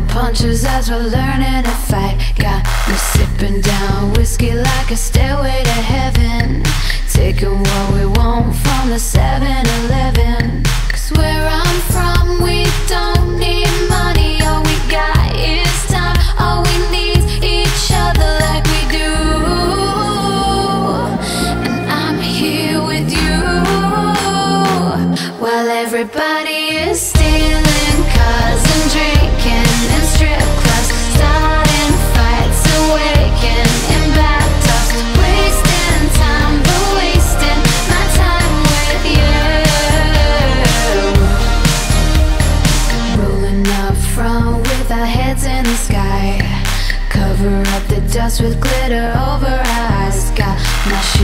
punches as we're learning to fight. Got me sipping down whiskey like a stairway to heaven, taking what we want from the 7-Eleven. Cause where I'm from, we don't need money. All we got is time. All we need is each other like we do. And I'm here with you while everybody is stealing cars and drinking in strip clubs, starting fights, awaken in bathtubs, wasting time but wasting my time with you. Rolling up front with our heads in the sky, cover up the dust with glitter over our eyes. Got my